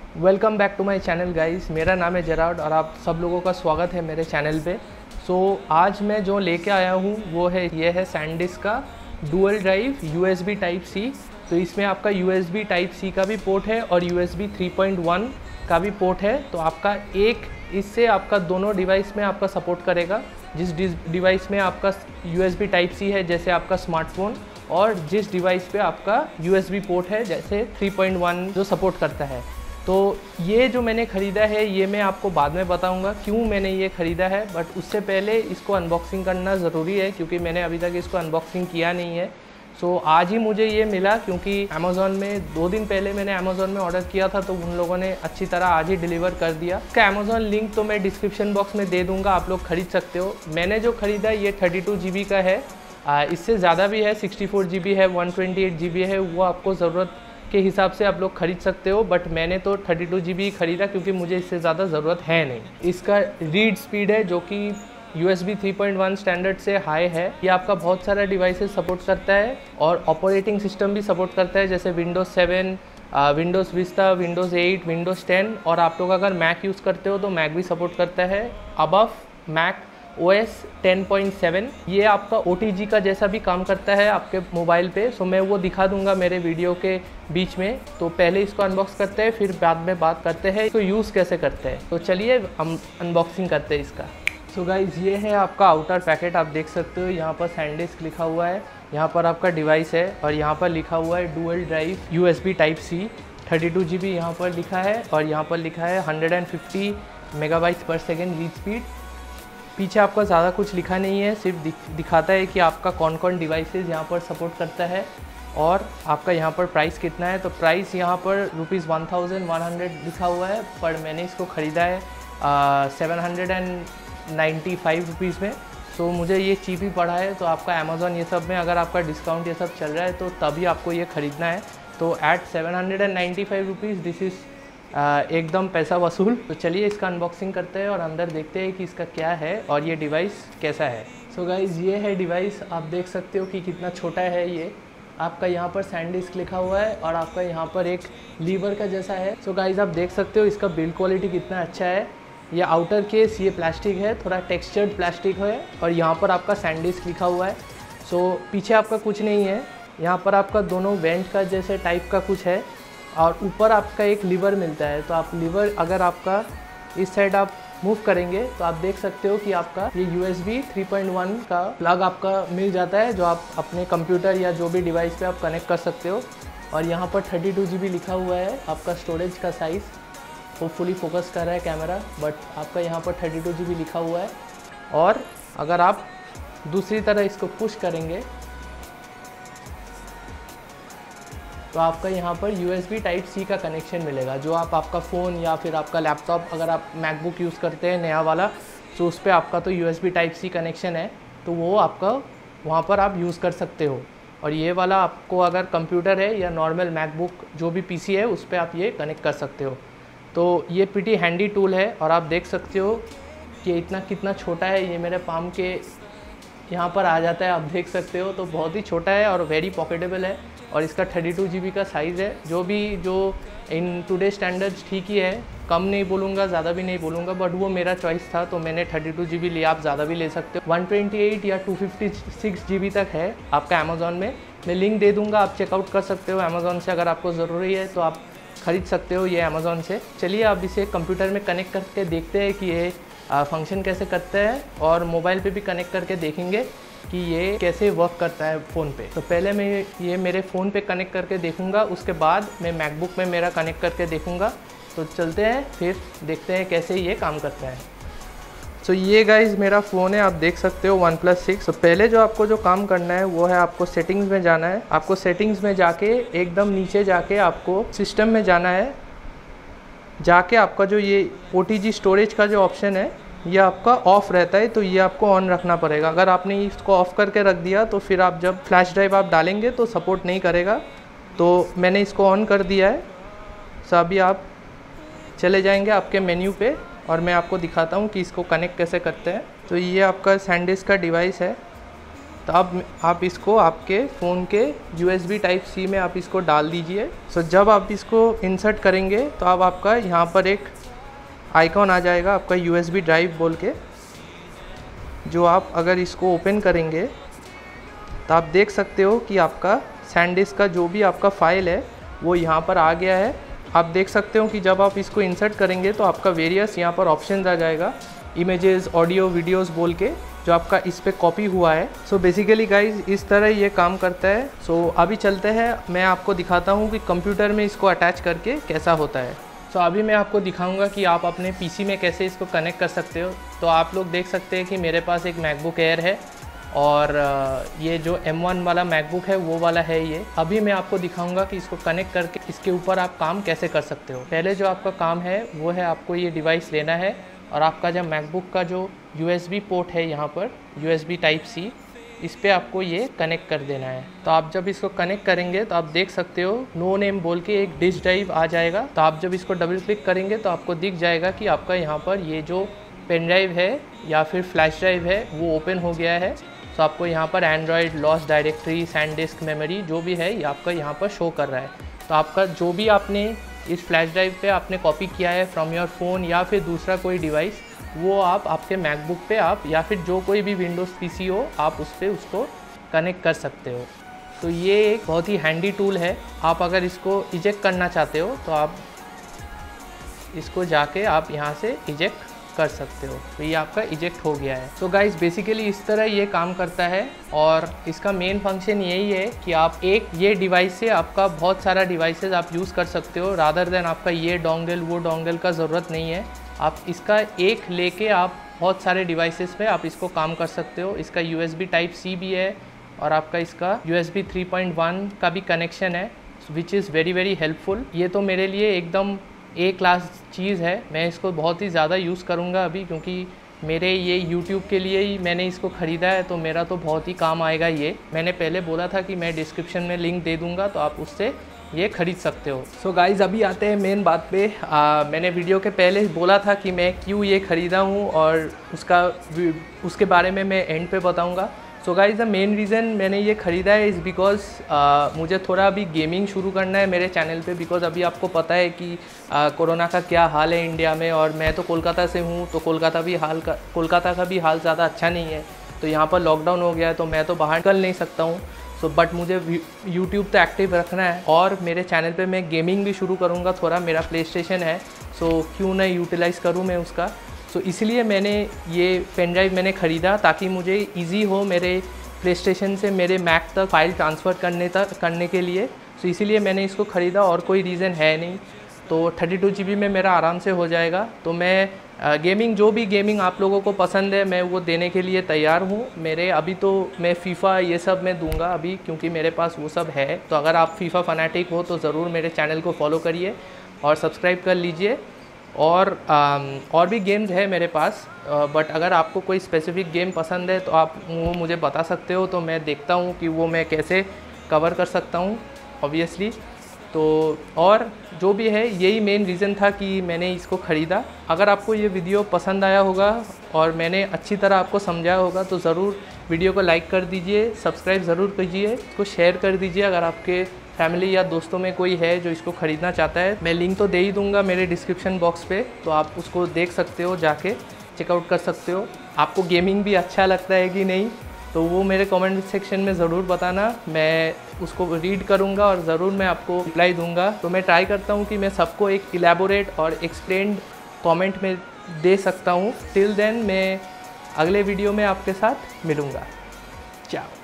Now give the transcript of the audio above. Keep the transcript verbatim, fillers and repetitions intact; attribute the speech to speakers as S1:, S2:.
S1: Welcome back to my channel guys. मेरा नाम है जेराड और आप सब लोगों का स्वागत है मेरे चैनल पे। सो so, आज मैं जो लेके आया हूँ वो है ये है सैनडिस्क का dual drive USB type C. तो इसमें आपका यूएसबी टाइप सी का भी पोर्ट है और यूएसबी थ्री पॉइंट वन का भी पोर्ट है। तो आपका एक इससे आपका दोनों डिवाइस में आपका सपोर्ट करेगा। जिस डिवाइस में आपका यूएसबी टाइप सी है जैसे आपका स्मार्टफोन, और जिस डिवाइस पे आपका यूएसबी पोर्ट है जैसे थ्री पॉइंट वन जो सपोर्ट करता है। तो ये जो मैंने ख़रीदा है ये मैं आपको बाद में बताऊंगा क्यों मैंने ये ख़रीदा है, बट उससे पहले इसको अनबॉक्सिंग करना ज़रूरी है क्योंकि मैंने अभी तक इसको अनबॉक्सिंग किया नहीं है। सो so, आज ही मुझे ये मिला क्योंकि अमेज़ॉन में दो दिन पहले मैंने अमेज़ॉन में ऑर्डर किया था तो उन लोगों ने अच्छी तरह आज ही डिलीवर कर दिया। इसका अमेज़ॉन लिंक तो मैं डिस्क्रिप्शन बॉक्स में दे दूँगा, आप लोग ख़रीद सकते हो। मैंने जो ख़रीदा ये थर्टी टू जी बी का है, आ, इससे ज़्यादा भी है, सिक्सटी फोर जी बी है, one twenty eight G B है, वो आपको ज़रूरत के हिसाब से आप लोग खरीद सकते हो। बट मैंने तो थर्टी टू जी बी ख़रीदा क्योंकि मुझे इससे ज़्यादा ज़रूरत है नहीं। इसका रीड स्पीड है जो कि USB three point one standard से हाई है। ये आपका बहुत सारा डिवाइसेस सपोर्ट करता है और ऑपरेटिंग सिस्टम भी सपोर्ट करता है जैसे Windows seven, Windows Vista, Windows eight, Windows ten. और आप लोग अगर मैक यूज़ करते हो तो मैक भी सपोर्ट करता है above Mac O S ten point seven. ये आपका ओ टी जी का जैसा भी काम करता है आपके मोबाइल पे। सो मैं वो दिखा दूंगा मेरे वीडियो के बीच में। तो पहले इसको अनबॉक्स करते हैं फिर बाद में बात करते हैं इसको यूज़ कैसे करते हैं। तो चलिए हम अनबॉक्सिंग करते हैं इसका। सो गाइज़ ये है आपका आउटर पैकेट, आप देख सकते हो यहाँ पर सैनडिस्क लिखा हुआ है, यहाँ पर आपका डिवाइस है और यहाँ पर लिखा हुआ है dual drive USB type C thirty two G B यहाँ पर लिखा है और यहाँ पर लिखा है hundred and fifty megabytes per second read speed. पीछे आपका ज़्यादा कुछ लिखा नहीं है, सिर्फ दिख, दिखाता है कि आपका कौन कौन डिवाइसेस यहाँ पर सपोर्ट करता है और आपका यहाँ पर प्राइस कितना है। तो प्राइस यहाँ पर rupees one thousand one hundred लिखा हुआ है, पर मैंने इसको ख़रीदा है seven hundred and ninety five rupees में। तो मुझे ये चीप ही पड़ा है। तो आपका अमेज़ॉन ये सब में अगर आपका डिस्काउंट ये सब चल रहा है तो तभी आपको ये ख़रीदना है। तो at seven hundred and ninety five rupees this is Uh, एकदम पैसा वसूल। तो चलिए इसका अनबॉक्सिंग करते हैं और अंदर देखते हैं कि इसका क्या है और ये डिवाइस कैसा है। सो so गाइज़ ये है डिवाइस, आप देख सकते हो कि कितना छोटा है ये। आपका यहाँ पर सैनडिस्क लिखा हुआ है और आपका यहाँ पर एक लीवर का जैसा है। सो so गाइज़ आप देख सकते हो इसका बिल्ड क्वालिटी कितना अच्छा है। ये आउटर केस ये प्लास्टिक है, थोड़ा टेक्सचर्ड प्लास्टिक है और यहाँ पर आपका सैनडिस्क लिखा हुआ है। सो so, पीछे आपका कुछ नहीं है, यहाँ पर आपका दोनों वेंट का जैसे टाइप का कुछ है और ऊपर आपका एक लीवर मिलता है। तो आप लीवर अगर आपका इस साइड आप मूव करेंगे तो आप देख सकते हो कि आपका ये यूएसबी थ्री पॉइंट वन का प्लग आपका मिल जाता है जो आप अपने कंप्यूटर या जो भी डिवाइस पे आप कनेक्ट कर सकते हो। और यहाँ पर थर्टी टू जी बी लिखा हुआ है आपका स्टोरेज का साइज़। होपफुली फोकस कर रहा है कैमरा, बट आपका यहाँ पर थर्टी टू जी बी लिखा हुआ है। और अगर आप दूसरी तरह इसको पुश करेंगे तो आपका यहाँ पर यूएसबी टाइप सी का कनेक्शन मिलेगा जो आप आपका फ़ोन या फिर आपका लैपटॉप, अगर आप मैकबुक यूज़ करते हैं नया वाला, तो उस पर आपका तो यूएसबी टाइप सी कनेक्शन है, तो वो आपका वहाँ पर आप यूज़ कर सकते हो। और ये वाला आपको अगर कंप्यूटर है या नॉर्मल मैकबुक जो भी पीसी है उस पर आप ये कनेक्ट कर सकते हो। तो ये प्रीटी हैंडी टूल है और आप देख सकते हो कि इतना कितना छोटा है, ये मेरे पाम के यहाँ पर आ जाता है, आप देख सकते हो। तो बहुत ही छोटा है और वेरी पॉकेटेबल है और इसका थर्टी टू जी बी का साइज़ है जो भी जो इन टुडे स्टैंडर्ड्स ठीक ही है, कम नहीं बोलूँगा ज़्यादा भी नहीं बोलूँगा, बट वो मेरा चॉइस था तो मैंने थर्टी टू जी बी लिया। आप ज़्यादा भी ले सकते हो, वन ट्वेंटी एट या two fifty six G B तक है आपका अमेज़ॉन में। मैं लिंक दे दूँगा, आप चेकआउट कर सकते हो अमेज़ॉन से। अगर आपको ज़रूरी है तो आप ख़रीद सकते हो ये अमेज़ॉन से। चलिए आप इसे कंप्यूटर में कनेक्ट करके देखते हैं कि ये फंक्शन कैसे करता है और मोबाइल पे भी कनेक्ट करके देखेंगे कि ये कैसे वर्क करता है फ़ोन पे। तो पहले मैं ये मेरे फ़ोन पे कनेक्ट करके देखूंगा, उसके बाद मैं मैकबुक में मेरा कनेक्ट करके देखूंगा। तो चलते हैं फिर देखते हैं कैसे ये काम करता है। तो ये गाइज़ मेरा फ़ोन है, आप देख सकते हो वन प्लस सिक्स। तो पहले जो आपको जो काम करना है वो है आपको सेटिंग्स में जाना है। आपको सेटिंग्स में जाके एकदम नीचे जाके आपको सिस्टम में जाना है। जाके आपका जो ये ओ टी जी स्टोरेज का जो ऑप्शन है ये आपका ऑफ़ रहता है, तो ये आपको ऑन रखना पड़ेगा। अगर आपने इसको ऑफ़ करके रख दिया तो फिर आप जब फ्लैश ड्राइव आप डालेंगे तो सपोर्ट नहीं करेगा। तो मैंने इसको ऑन कर दिया है। सो अभी आप चले जाएंगे आपके मेन्यू पे और मैं आपको दिखाता हूँ कि इसको कनेक्ट कैसे करते हैं। तो ये आपका सैनडिस्क का डिवाइस है तो अब आप इसको आपके फ़ोन के यूएसबी टाइप सी में आप इसको डाल दीजिए। सो जब आप इसको इंसर्ट करेंगे तो अब आपका यहाँ पर एक आइकॉन आ जाएगा आपका यूएसबी ड्राइव बोल के, जो आप अगर इसको ओपन करेंगे तो आप देख सकते हो कि आपका सैनडिस्क का जो भी आपका फ़ाइल है वो यहाँ पर आ गया है। आप देख सकते हो कि जब आप इसको इंसर्ट करेंगे तो आपका वेरियस यहाँ पर ऑप्शंस आ जाएगा, इमेजेस, ऑडियो, वीडियोस बोल के, जो आपका इस पे कॉपी हुआ है। सो बेसिकली गाइज इस तरह ये काम करता है। सो so, अभी चलते हैं, मैं आपको दिखाता हूँ कि कंप्यूटर में इसको अटैच करके कैसा होता है। सो so, अभी मैं आपको दिखाऊंगा कि आप अपने पीसी में कैसे इसको कनेक्ट कर सकते हो। तो आप लोग देख सकते हैं कि मेरे पास एक मैकबुक एयर है और ये जो एम वन वाला मैकबुक है वो वाला है ये। अभी मैं आपको दिखाऊंगा कि इसको कनेक्ट करके इसके ऊपर आप काम कैसे कर सकते हो। पहले जो आपका काम है वो है आपको ये डिवाइस लेना है और आपका जब मैकबुक का जो यूएसबी पोर्ट है यहाँ पर यूएसबी टाइप सी, इस पे आपको ये कनेक्ट कर देना है। तो आप जब इसको कनेक्ट करेंगे तो आप देख सकते हो नो नेम बोल के एक डिस्क ड्राइव आ जाएगा। तो आप जब इसको डबल क्लिक करेंगे तो आपको दिख जाएगा कि आपका यहाँ पर ये जो पेन ड्राइव है या फिर फ्लैश ड्राइव है वो ओपन हो गया है। तो आपको यहाँ पर Android, lost directory, SanDisk, memory जो भी है ये आपका यहाँ पर शो कर रहा है। तो आपका जो भी आपने इस फ्लैश ड्राइव पे आपने कॉपी किया है फ्रॉम योर फ़ोन या फिर दूसरा कोई डिवाइस, वो आप आपके मैकबुक पे आप या फिर जो कोई भी विंडोज़ पीसी हो आप उस पर उसको कनेक्ट कर सकते हो। तो ये एक बहुत ही हैंडी टूल है। आप अगर इसको इजेक्ट करना चाहते हो तो आप इसको जाके आप यहाँ से इजेक्ट कर सकते हो। तो ये आपका इजेक्ट हो गया है। तो गाइस बेसिकली इस तरह ये काम करता है और इसका मेन फंक्शन यही है कि आप एक ये डिवाइस से आपका बहुत सारा डिवाइसेस आप यूज़ कर सकते हो, रादर देन आपका ये डोंगल वो डोंगल का ज़रूरत नहीं है। आप इसका एक लेके आप बहुत सारे डिवाइसेस पे आप इसको काम कर सकते हो। इसका यूएसबी टाइप सी भी है और आपका इसका यूएसबी थ्री पॉइंट वन का भी कनेक्शन है, which is very very helpful. ये तो मेरे लिए एकदम ए क्लास चीज़ है। मैं इसको बहुत ही ज़्यादा यूज़ करूँगा अभी, क्योंकि मेरे ये यूट्यूब के लिए ही मैंने इसको ख़रीदा है, तो मेरा तो बहुत ही काम आएगा ये। मैंने पहले बोला था कि मैं डिस्क्रिप्शन में लिंक दे दूँगा तो आप उससे ये ख़रीद सकते हो। सो so गाइज़ अभी आते हैं मेन बात पे। आ, मैंने वीडियो के पहले बोला था कि मैं क्यों ये ख़रीदा हूँ और उसका उसके बारे में मैं एंड पे बताऊँगा। So guys the main reason मैंने ये ख़रीदा है इज़ बिकॉज़ मुझे थोड़ा अभी गेमिंग शुरू करना है मेरे चैनल पे। बिकॉज़ अभी आपको पता है कि कोरोना का क्या हाल है इंडिया में, और मैं तो कोलकाता से हूँ, तो कोलकाता भी हाल का कोलकाता का भी हाल ज़्यादा अच्छा नहीं है। तो यहाँ पर लॉकडाउन हो गया है तो मैं तो बाहर निकल नहीं सकता हूँ। सो so, बट मुझे यूट्यूब तो एक्टिव रखना है और मेरे चैनल पे मैं गेमिंग भी शुरू करूँगा थोड़ा। मेरा प्ले स्टेशन है, सो so, क्यों ना यूटिलाइज़ करूँ मैं उसका। सो so, इसलिए मैंने ये पेन ड्राइव मैंने ख़रीदा ताकि मुझे इजी हो मेरे प्ले स्टेशन से मेरे मैक तक फ़ाइल ट्रांसफ़र करने तक करने के लिए। सो so, इसीलिए मैंने इसको ख़रीदा और कोई रीज़न है नहीं। तो थर्टी टू जी बी में मेरा आराम से हो जाएगा। तो मैं गेमिंग जो भी गेमिंग आप लोगों को पसंद है मैं वो देने के लिए तैयार हूँ। मेरे अभी तो मैं फीफा ये सब मैं दूंगा अभी, क्योंकि मेरे पास वो सब है। तो अगर आप फीफा फनाटिक हो तो ज़रूर मेरे चैनल को फॉलो करिए और सब्सक्राइब कर लीजिए। और आम, और भी गेम्स है मेरे पास, बट अगर आपको कोई स्पेसिफ़िक गेम पसंद है तो आप वो मुझे बता सकते हो, तो मैं देखता हूँ कि वो मैं कैसे कवर कर सकता हूँ ऑब्वियसली। तो और जो भी है यही मेन रीज़न था कि मैंने इसको ख़रीदा। अगर आपको ये वीडियो पसंद आया होगा और मैंने अच्छी तरह आपको समझाया होगा तो ज़रूर वीडियो को लाइक कर दीजिए, सब्सक्राइब ज़रूर कीजिए, इसको शेयर कर दीजिए अगर आपके फैमिली या दोस्तों में कोई है जो इसको ख़रीदना चाहता है। मैं लिंक तो दे ही दूँगा मेरे डिस्क्रिप्शन बॉक्स पे, तो आप उसको देख सकते हो, जाके चेकआउट कर सकते हो। आपको गेमिंग भी अच्छा लगता है कि नहीं तो वो मेरे कमेंट सेक्शन में ज़रूर बताना, मैं उसको रीड करूँगा और ज़रूर मैं आपको रिप्लाई दूँगा। तो मैं ट्राई करता हूँ कि मैं सबको एक इलेबोरेट और एक्सप्लेन्ड कमेंट में दे सकता हूँ। टिल देन मैं अगले वीडियो में आपके साथ मिलूँगा। चाओ।